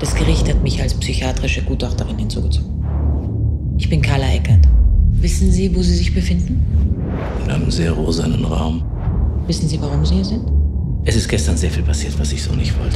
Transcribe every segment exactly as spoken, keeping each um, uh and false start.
Das Gericht hat mich als psychiatrische Gutachterin hinzugezogen. Ich bin Carla Eckert. Wissen Sie, wo Sie sich befinden? In einem sehr rosanen Raum. Wissen Sie, warum Sie hier sind? Es ist gestern sehr viel passiert, was ich so nicht wollte.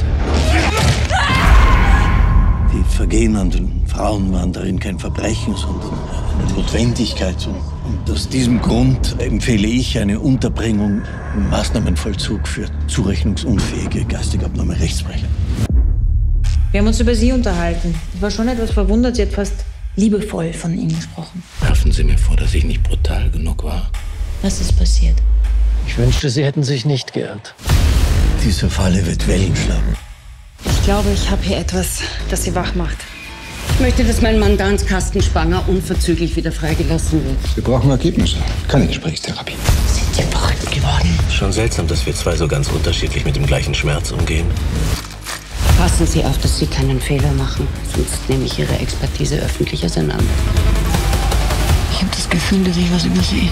Die Vergehen an den Frauen waren darin kein Verbrechen, sondern eine Notwendigkeit. Und aus diesem Grund empfehle ich eine Unterbringung im Maßnahmenvollzug für zurechnungsunfähige, geistig abnorme Rechtsbrecher. Wir haben uns über Sie unterhalten. Ich war schon etwas verwundert. Sie hat fast liebevoll von Ihnen gesprochen. Werfen Sie mir vor, dass ich nicht brutal genug war. Was ist passiert? Ich wünschte, Sie hätten sich nicht geirrt. Diese Falle wird Wellen schlagen. Ich glaube, ich habe hier etwas, das Sie wach macht. Ich möchte, dass mein Mandant Carsten Spanger unverzüglich wieder freigelassen wird. Wir brauchen Ergebnisse, keine Gesprächstherapie. Sind Sie verrückt geworden? Schon seltsam, dass wir zwei so ganz unterschiedlich mit dem gleichen Schmerz umgehen. Passen Sie auf, dass Sie keinen Fehler machen, sonst nehme ich Ihre Expertise öffentlich auseinander. Ich habe das Gefühl, dass ich was übersehe.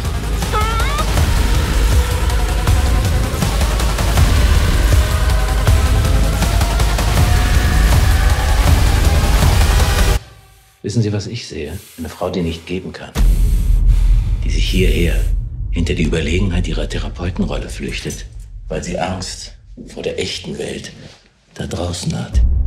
Wissen Sie, was ich sehe? Eine Frau, die nicht geben kann. Die sich hierher hinter die Überlegenheit ihrer Therapeutenrolle flüchtet, weil sie Angst vor der echten Welt da draußen hat.